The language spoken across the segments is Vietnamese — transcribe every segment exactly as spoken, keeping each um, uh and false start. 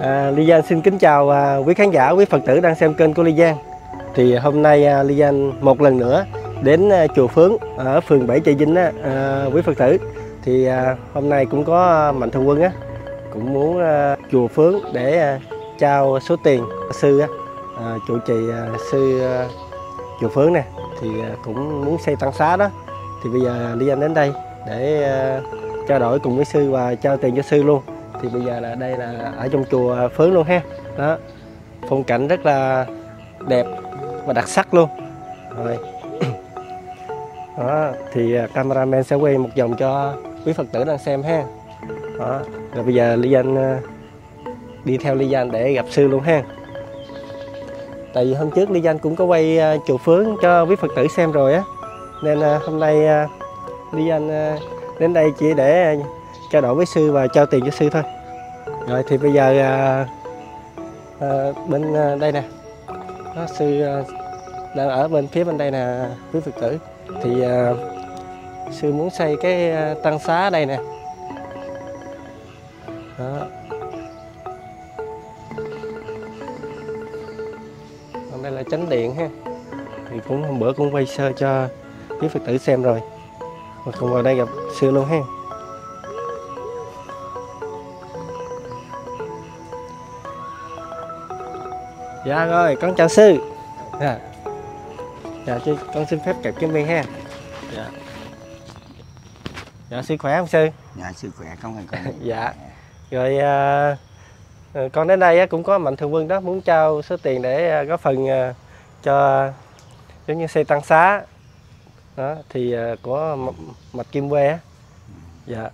À, Ly Giang xin kính chào à, quý khán giả, quý Phật tử đang xem kênh của Ly Giang. Thì hôm nay à, Ly Giang một lần nữa đến à, chùa Phướng ở phường bảy Chợ Vinh á, à, quý Phật tử. Thì à, hôm nay cũng có Mạnh Thường Quân á, cũng muốn à, chùa Phướng để à, trao số tiền sư á, à, trụ trì à, sư à, chùa Phướng nè, thì à, cũng muốn xây tăng xá đó. Thì bây giờ Ly Giang đến đây để à, trao đổi cùng với sư và trao tiền cho sư luôn. Thì bây giờ là đây là ở trong chùa Phướng luôn ha. Đó, phong cảnh rất là đẹp và đặc sắc luôn. Rồi. Đó, thì cameraman sẽ quay một vòng cho quý Phật tử đang xem ha. Đó, rồi bây giờ Ly Giang đi theo Ly Giang để gặp sư luôn ha. Tại vì hôm trước Ly Giang cũng có quay chùa Phướng cho quý Phật tử xem rồi á, nên hôm nay Ly Giang đến đây chỉ để trao đổi với sư và trao tiền cho sư thôi. Rồi thì bây giờ à, à, bên à, đây nè, đó, sư à, đang ở bên phía bên đây nè quý Phật tử. Thì à, sư muốn xây cái à, tăng xá ở đây nè. Đó. Còn đây là chánh điện ha. Thì cũng hôm bữa cũng quay sơ cho quý Phật tử xem rồi. Và cùng vào đây gặp sư luôn ha. Dạ rồi, con chào sư. Dạ, dạ chứ con xin phép kẹp cái mi ha. Dạ. Dạ sư khỏe không sư? Dạ sư khỏe không hay con. Dạ. Rồi à, con đến đây cũng có Mạnh Thường Quân đó, muốn trao số tiền để góp phần à, cho giống như xây tăng xá. Đó thì à, của Mạch Kim Quê á. Dạ.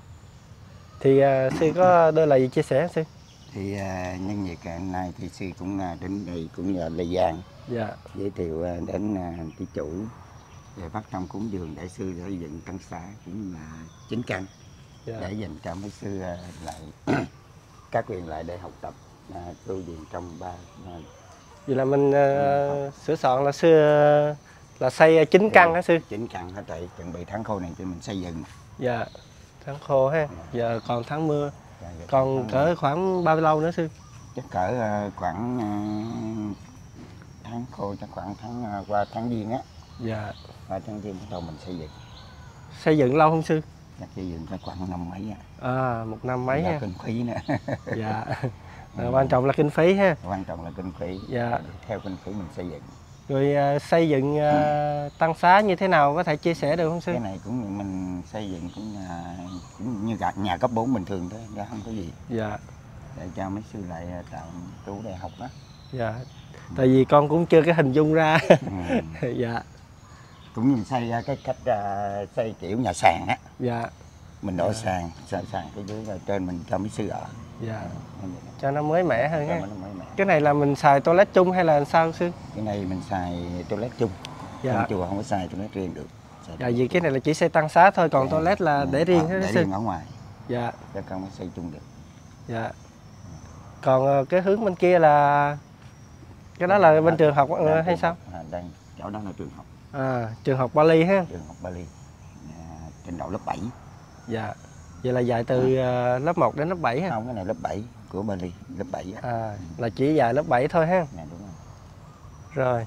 Thì à, sư có đôi lời gì chia sẻ sư? Thì uh, nhân dịp hôm nay thì sư cũng uh, đến đây cũng nhờ Ly Giang, dạ, giới thiệu uh, đến uh, cái chủ về phát tâm cúng dường để sư xây dựng tăng xá cũng là chín căn, dạ, để dành cho mấy sư uh, lại các quyền lại để học tập uh, tu viện trong ba. Uh, Vậy là mình uh, sửa soạn là sư uh, là xây chín căn hả sư? Chín căn hết rồi, chuẩn bị tháng khô này cho mình xây dựng. Dạ, tháng khô ha. Giờ còn tháng mưa. Còn cỡ khoảng bao lâu nữa sư? Chắc cỡ uh, khoảng uh, tháng khô, chắc khoảng tháng uh, qua tháng giêng á. Dạ. Qua tháng giêng bắt đầu mình xây dựng. Xây dựng lâu không sư? Chắc xây dựng phải khoảng năm mấy á. À, một năm mấy ha. Kinh phí nữa. Dạ. À, quan trọng là kinh phí ha. Quan trọng là kinh phí. Dạ. Theo kinh phí mình xây dựng. Rồi uh, xây dựng uh, ừ. tăng xá như thế nào có thể chia sẻ được không sư? Cái này cũng mình xây dựng cũng, là, cũng như cả nhà cấp bốn bình thường thôi, ra không có gì. Dạ. Để cho mấy sư lại tạo tu đại học đó. Dạ. Ừ. Tại vì con cũng chưa cái hình dung ra. Ừ. Dạ. Cũng mình xây ra cái cách uh, xây kiểu nhà sàn á. Dạ. Mình đổ, dạ, sàn, sàn, sàn cái dưới rồi trên mình cho mấy sư ở. Dạ. Cho nó mới mẻ hơn ha. Cái này là mình xài toilet chung hay là sao sư? Cái này mình xài toilet chung. Dạ. Trong chùa không có xài toilet riêng được. Xài dạ, vì cái này là chỉ xây tăng xá thôi, còn dạ, toilet là để riêng hết để sư. riêng ở ngoài. Dạ. Cho con mới xây chung được. Dạ. Còn cái hướng bên kia là cái đó là bên trường học đang hay sao? À, đang chỗ đó là trường học. À, trường học Bali ha. Trường học Bali. À, trình độ lớp bảy. Dạ. Vậy là dạy từ à. lớp một đến lớp bảy ha? Không, cái này lớp bảy của Bali, lớp bảy á. À, là chỉ dạy lớp bảy thôi ha. Dạ, đúng rồi. Rồi.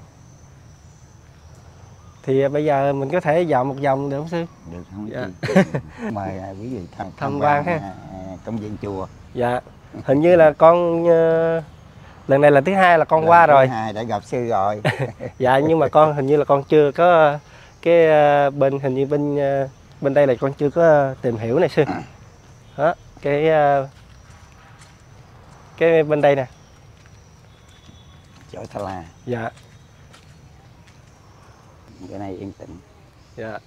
Thì bây giờ mình có thể dạo một vòng được không sư? Được không? Dạ. Mời quý vị tham, tham quan ha. Công viên chùa. Dạ. Hình như là con uh, lần này là thứ hai là con lần qua rồi. Thứ hai đã gặp sư rồi. Dạ, nhưng mà con hình như là con chưa có cái uh, bên hình như bên uh, bên đây là con chưa có tìm hiểu này sư. Đó, cái uh, cái bên đây nè. Chỗ Tha La. Dạ. Cái này yên tĩnh. Dạ.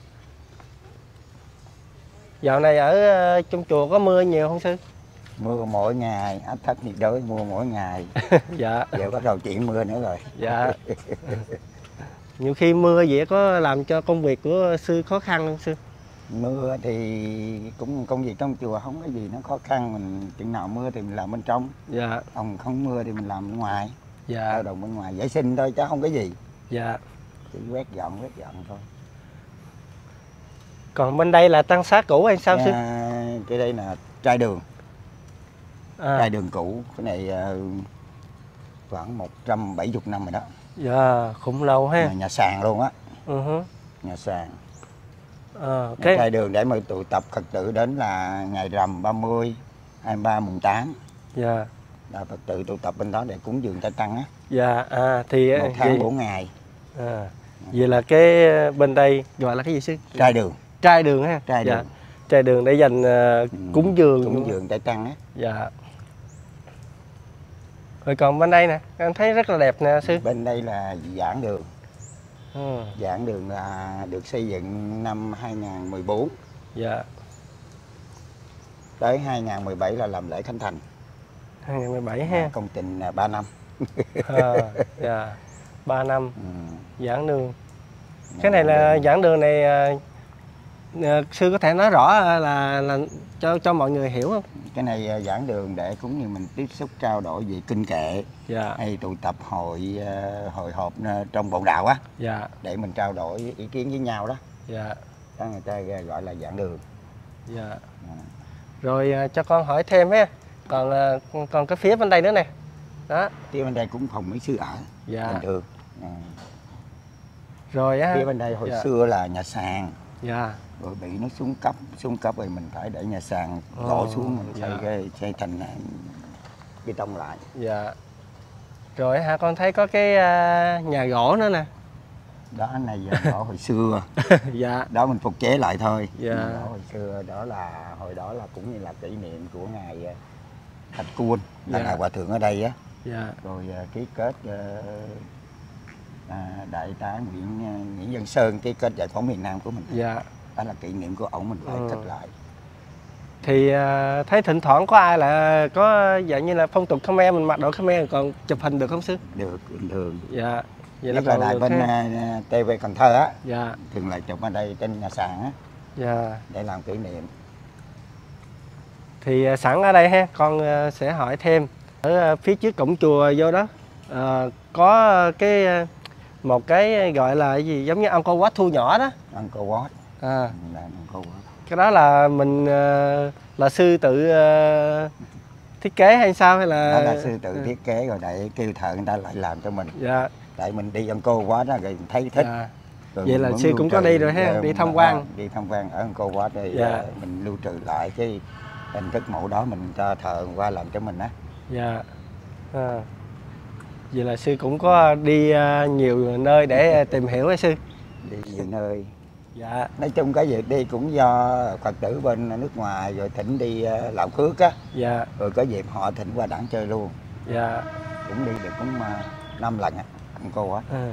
Dạo này ở uh, trong chùa có mưa nhiều không sư? Mưa mỗi ngày, áp thấp nhiệt đới mưa mỗi ngày. Dạ. Giờ bắt đầu chuyển mưa nữa rồi. Dạ. Nhiều khi mưa vậy có làm cho công việc của sư khó khăn không sư? Mưa thì cũng công việc trong chùa không có gì nó khó khăn, mình chừng nào mưa thì mình làm bên trong. Dạ. Còn không mưa thì mình làm bên ngoài. Dạ. Lao động bên ngoài vệ sinh thôi chứ không có gì. Dạ. Chỉ quét dọn quét dọn thôi. Còn bên đây là tăng xá cũ hay sao sư? À, cái đây là trai đường. À. Trai đường cũ, cái này uh, khoảng một trăm bảy mươi năm rồi đó. Dạ, cũng lâu ha. Nhà, nhà sàn luôn á. Uh -huh. Nhà sàn. À, cái trai đường để mà tụ tập Phật tử đến là ngày rằm ba mươi, hai mươi ba, mùng tám. Dạ. Là Phật tử tụ tập bên đó để cúng dường trai tăng á. Dạ, à thì một tháng bốn ngày. À, vậy là cái bên đây gọi là cái gì sư? Trai đường. Trai đường ha. Trai dạ. đường. Trai đường để dành uh, cúng dường. Cúng dường trai tăng á. Dạ. Rồi còn bên đây nè, em thấy rất là đẹp nè sư. Bên đây là giảng đường. Ừ. Giảng đường là được xây dựng năm hai nghìn không trăm mười bốn. Dạ. Tới hai nghìn không trăm mười bảy là làm lễ khánh thành. hai nghìn không trăm mười bảy ha. Công trình là ba năm. À, dạ. ba năm. Ừ. Giảng đường. Cái này là giảng đường này uh, sư có thể nói rõ là là cho cho mọi người hiểu không? Cái này giảng đường để cũng như mình tiếp xúc trao đổi về kinh kệ. Dạ. Hay tụ tập hội hội họp trong bộ đạo á. Dạ. Để mình trao đổi ý kiến với nhau đó. Dạ. Đó người ta gọi là giảng đường. Dạ. À. Rồi cho con hỏi thêm ha. Còn còn cái phía bên đây nữa nè. Đó. Phía bên đây cũng phòng mấy sư ở. Dạ. Bình thường. À. Rồi á. Phía bên đây hồi dạ. xưa là nhà sàn. Dạ. Rồi bị nó xuống cấp, xuống cấp rồi mình phải để nhà sàn đổ oh, xuống mình xây, dạ. cái, xây thành bê tông lại. Dạ. Rồi hả, con thấy có cái uh, nhà gỗ nữa nè. Đó này giờ gỗ hồi xưa. Dạ. Đó mình phục chế lại thôi. Dạ. Gỗ hồi xưa đó là hồi đó là cũng như là kỷ niệm của ngài Thạch Cuôn, là dạ. ngài hòa thượng ở đây á. Dạ. Rồi uh, ký kết uh, à, đại tá Nguyễn uh, Nguyễn Văn Sơn ký kết giải phóng miền Nam của mình. Dạ. Đó là kỷ niệm của ổng, mình phải ừ. cất lại. Thì uh, thấy thỉnh thoảng có ai là có dạng như là phong tục Khmer, mình mặc đồ Khmer còn chụp hình được không sư? Được, bình thường. Dạ. Vậy là, là đài bên uh, tê vê Cần Thơ á. Dạ. Thường là chụp ở đây trên nhà sàn á. Dạ. Để làm kỷ niệm. Thì uh, sẵn ở đây ha, con uh, sẽ hỏi thêm ở uh, phía trước cổng chùa vô đó uh, có cái uh, một cái gọi là cái gì giống như Angkor Wat thu nhỏ đó. Angkor Wat. À. Là Angkor Wat. Cái đó là mình uh, là sư tự uh, thiết kế hay sao hay là? Đó là sư tự ừ. thiết kế rồi để kêu thợ người ta lại làm cho mình. Dạ. Tại mình đi Angkor Wat đó rồi thấy thích. Dạ. Vậy là sư cũng có đi rồi ha, đi tham quan. Đi tham quan ở Angkor Wat thì dạ. mình lưu trữ lại cái hình thức mẫu đó, mình cho thợ qua làm cho mình á. Dạ. À. Vậy là sư cũng có đi uh, nhiều nơi để tìm hiểu hay sư? Đi nhiều nơi. Dạ. Nói chung cái việc đi cũng do Phật tử bên nước ngoài rồi thỉnh đi uh, làm phước á. Dạ. Rồi có dịp họ thỉnh qua Đảng chơi luôn. Dạ. Cũng đi được cũng năm uh, lần á, Angkor Wat. À.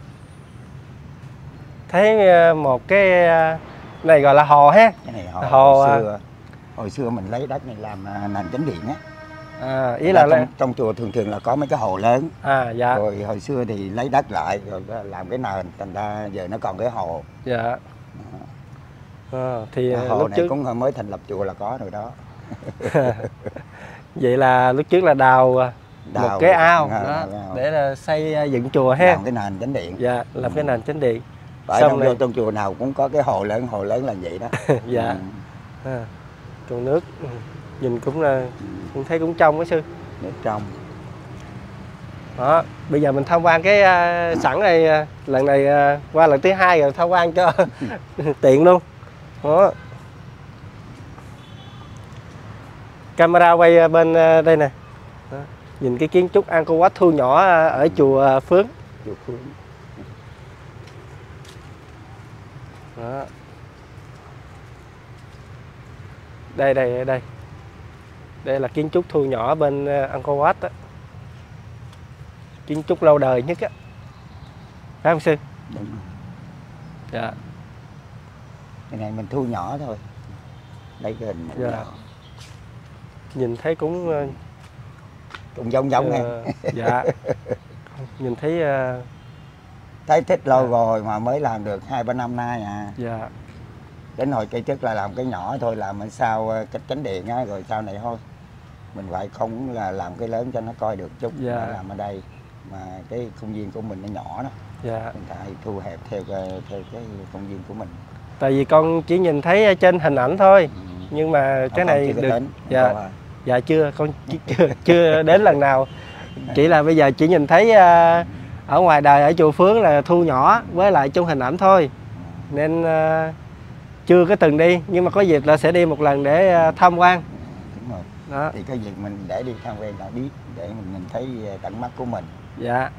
Thấy uh, một cái uh, này gọi là hồ ha. Cái này hồ, hồ hồi xưa. Hồi xưa mình lấy đất này làm uh, nền chánh điện á. À, ý là, là trong, là trong chùa thường thường là có mấy cái hồ lớn. À, dạ. Rồi hồi xưa thì lấy đất lại rồi làm cái nền, thành ra giờ nó còn cái hồ. Dạ. À, thì cái hồ lúc này trước cũng mới thành lập chùa là có rồi đó. Vậy là lúc trước là đào, đào một cái ao à, đó ao. để là xây dựng chùa ha. Làm cái nền chánh điện. Dạ, làm ừ. cái nền chánh điện. Bởi trong, này... trong chùa nào cũng có cái hồ lớn, hồ lớn là vậy đó. Dạ. Ừ. À, chùa nước nhìn cũng là cũng thấy cũng trong cái sư. Nước trong. Đó, bây giờ mình tham quan cái uh, sẵn này uh, lần này uh, qua lần thứ hai rồi tham quan cho tiện luôn. Đó. Camera quay uh, bên uh, đây nè. Đó. Nhìn cái kiến trúc Angkor Wat thu nhỏ uh, ở chùa uh, Phước. Chùa Phước. Đó. Đây đây đây. Đây là kiến trúc thu nhỏ bên uh, Angkor Wat đó. Kiến trúc lâu đời nhất á. Phải không sư? Đúng. Dạ. Cái này mình thu nhỏ thôi. Lấy cái hình dạ. nhỏ. Nhìn thấy cũng cũng giống giống nghe. Uh, dạ. Nhìn thấy uh... thấy thích lâu dạ. rồi mà mới làm được hai ba năm nay à. Dạ. Đến hồi cây trước là làm cái nhỏ thôi, làm ở sau cách chánh điện á, rồi sau này thôi mình phải không là làm cái lớn cho nó coi được chút. Dạ. Làm ở đây mà cái công viên của mình nó nhỏ đó. Dạ. Mình phải thu hẹp theo cái, theo cái công viên của mình. Tại vì con chỉ nhìn thấy trên hình ảnh thôi. Ừ. Nhưng mà cái này được đến. dạ. Dạ chưa, con chưa chưa đến lần nào. Chỉ là bây giờ chỉ nhìn thấy uh, ở ngoài đời ở chùa Phước là thu nhỏ với lại trong hình ảnh thôi, nên uh, chưa có từng đi, nhưng mà có dịp là sẽ đi một lần để uh, tham quan. Đúng rồi. Đó. Thì có việc mình để đi tham quan đã biết, để mình nhìn thấy tận mắt của mình. Dạ.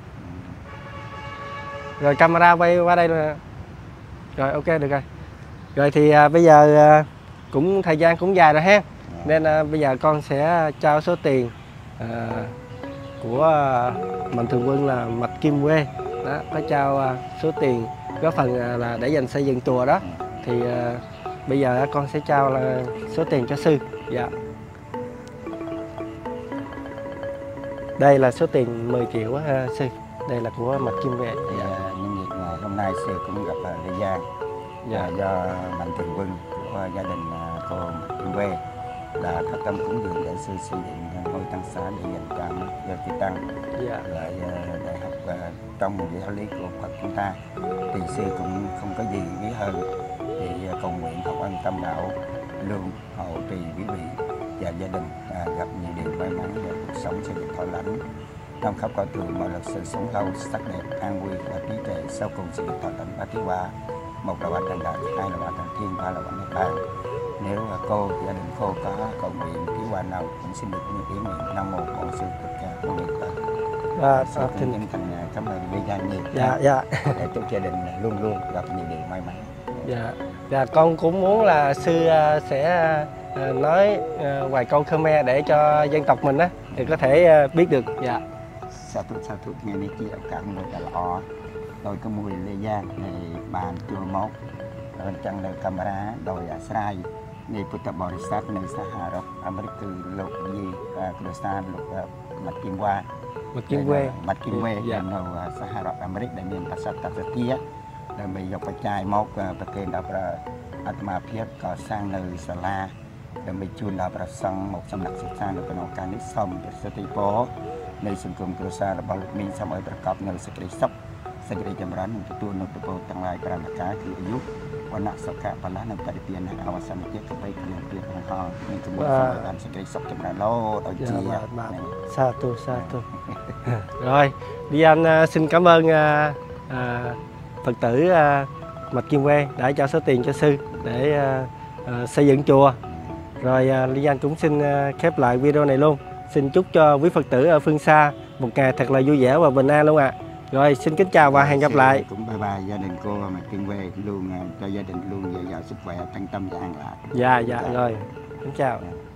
Rồi camera quay qua đây là rồi, ok được rồi. Rồi thì uh, bây giờ uh, cũng thời gian cũng dài rồi ha. Nên uh, bây giờ con sẽ trao số tiền uh, của uh, Mạnh Thường Quân là Mạch Kim Quê đó, có trao uh, số tiền góp phần uh, là để dành xây dựng chùa đó. Thì uh, bây giờ uh, con sẽ trao là số tiền cho sư. Dạ. Đây là số tiền mười triệu uh, sư. Đây là của Mạch Kim Quê. Thì uh, nhân dịp ngày hôm nay sư cũng gặp uh, Lê Giang. Dạ. Uh, do Mạnh Thường Quân của uh, gia đình uh, cô Mạch Kim Quê là phát tâm cúng dường để sư xây dựng ngôi tăng xá để dành cho do chư tăng. Dạ. Lại uh, đại học uh, trong giáo lý của Phật chúng ta, thì sư cũng không có gì quý hơn thì uh, cầu nguyện học ân tâm đạo luôn hộ trì quý vị và gia đình uh, gặp nhiều điều may mắn và cuộc sống sẽ được thọ lãnh trong khắp cõi thường, mọi lực sự sống lâu sắc đẹp an vui và trí tuệ, sau cùng sẽ được thọ lãnh ba thứ ba. Một là ba trần đại, hai là ba trần thiên, ba là ba niết bàn. Nếu cô gia đình cô có cầu nguyện thiếu hoa nào cũng xin được như ý nguyện. Nam mô Bổn Sư Thích Ca Mâu Ni Phật. À, Sư cũng chân thành cảm ơn Lê Giang nhiều. Dạ, dạ. Để chúc gia đình luôn luôn gặp nhiều điều may mắn. Dạ. Dạ, con cũng muốn là sư sẽ nói vài câu Khmer để cho dân tộc mình á thì có thể biết được. Dạ. Sa thúc sa thúc nghe này chia cảm ơn là lọ. Tôi có mùi Lê Giang này bàn chùa mốc rồi chẳng lời camera đòi à sai này Phật Bồ-Tát nơi Sa Rập America lục gì Kurdistan lục Mạch Kim Hoa Mạch Kim Quê Mạch Kim Quêនៅសហរដ្ឋអាមេរិកដែលមានប្រាសាទតាសទាដើម្បីយកបច្ច័យមកប្រគេនដល់ព្រះអាត្មាភាពក៏សាងនៅសាលាដើម្បីជូនដល់ព្រះសង្ឃមកសំណាក់សិក្សានៅក្នុងឱកាសនេះសូមប្រសិទ្ធពរនៃសង្គមគ្រួសាររបស់លោកមីងសូមឲ្យប្រកបនៅសេចក្តីសុខសេចក្តីចម្រើននិងទទួលនូវពរទាំងឡាយប្រការការគឺអាយុវណ្ណៈសុខៈបលានិងបរិពានអវសនជាតិទៅបីគ្រឿងព្រៀបក្នុងហល់មានជំនួយសម្រាប់បានសេចក្តីសុខចម្រើនលោដោយជា sa tu sa tu. Rồi đi anh uh, xin cảm ơn uh, uh, Phật tử uh, Mạch Kim Quê đã cho số tiền cho sư để uh, uh, xây dựng chùa. Rồi uh, Lý Anh cũng xin uh, khép lại video này luôn. Xin chúc cho quý Phật tử ở phương xa một ngày thật là vui vẻ và bình an luôn ạ. À. Rồi xin kính chào và hẹn gặp lại. Cũng bye bye gia đình cô Mạch Kim Quê luôn cho gia đình luôn dồi dào sức khỏe, thân tâm và an lạc. Dạ dạ rồi. Kính chào.